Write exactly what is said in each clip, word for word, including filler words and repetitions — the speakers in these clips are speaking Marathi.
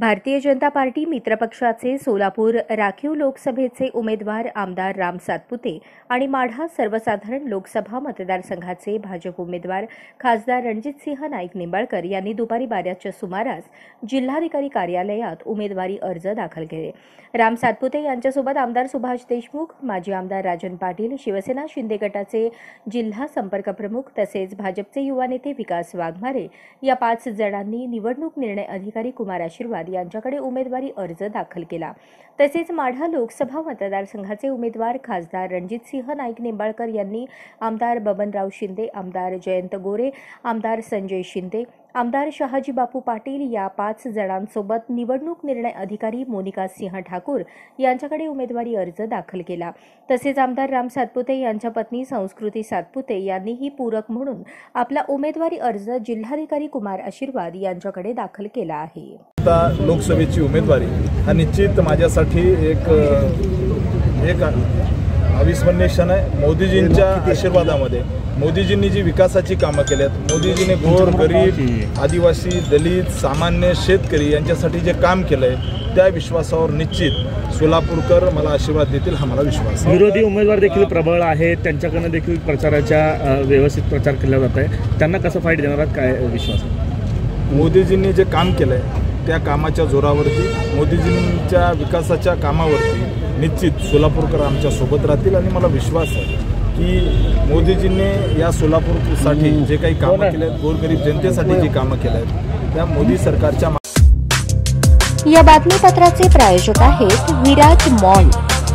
भारतीय जनता पार्टी मित्रपक्षाचे सोलापूर राखीव लोकसभेचे उमेदवार आमदार राम सातपुते आणि माढा सर्वसाधारण लोकसभा मतदारसंघाचे भाजप उमेदवार खासदार रणजितसिंह नाईक निंबाळकर यांनी दुपारी बाराच्या सुमारास जिल्हाधिकारी कार्यालयात उमेदवारी अर्ज दाखल केले। राम सातपुते यांच्यासोबत आमदार सुभाष देशमुख, माजी आमदार राजन पाटील, शिवसेना शिंदे गटाचे जिल्हा संपर्क प्रमुख तसेच भाजपचे युवा नेते विकास वाघमारे या पाच जणांनी निवडणूक निर्णय अधिकारी कुमार आशीर्वाद यांच्याकडे उमेदवारी अर्ज दाखल केला। तसेच माढा लोकसभा मतदारसंघाचे उमेदवार खासदार रणजितसिंह नाईक निंबाळकर यांनी आमदार बबनराव शिंदे, आमदार जयंत गोरे, आमदार संजय शिंदे, आमदार शहाजी बापू पाटील या पाच जणांसोबत निवडणूक निर्णय अधिकारी मोनिका सिंह ठाकूर यांच्याकडे उमेदवारी अर्ज दाखल केला। तसेच आमदार राम सातपुते यांच्या पत्नी संस्कृती सातपुते यांनीही पूरक म्हणून आपला उमेदवारी अर्ज जिल्हाधिकारी कुमार आशीर्वाद यांच्याकडे दाखल केला आहे। लोकसभेची उमेदवारी हा निश्चित माझ्यासाठी एक एक अविस्मरणीय क्षण आहे। मोदीजींच्या आशीर्वादामध्ये मोदीजींनी जी विकासाची कामं केली आहेत, मोदीजींनी गोर गरीब आदिवासी दलित सामान्य शेतकरी यांच्यासाठी जे काम केलं आहे त्या विश्वासावर निश्चित सोलापूरकर मला आशीर्वाद देतील हा मला विश्वास आहे। विरोधी उमेदवार देखील प्रबळ आहेत, त्यांच्याकडनं देखील प्रचाराच्या व्यवस्थित प्रचार केला जात आहे, त्यांना कसं फाईट देणार आहात, काय विश्वास आहे? मोदीजींनी जे काम केलं आहे त्या कामाच्या जोरावरती, मोदीजींच्या विकासाच्या कामावरती निश्चित सोलापूरकर आमच्या सोबत राहतील आणि मला विश्वास आहे की मोदीजींनी या सोलापूरसाठी जे काही कामं केले आहेत, गोरगरीब जनतेसाठी जी कामं केली आहेत त्या मोदी सरकारच्या। या बातमीपत्राचे प्रायोजक आहेत विराज मॉल।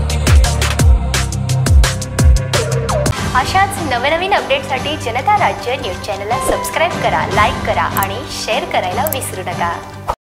अशाच नवनवीन अपडेटसाठी जनता राज्य न्यूज चॅनलला सबस्क्राईब करा, लाईक करा आणि शेअर करायला विसरू नका।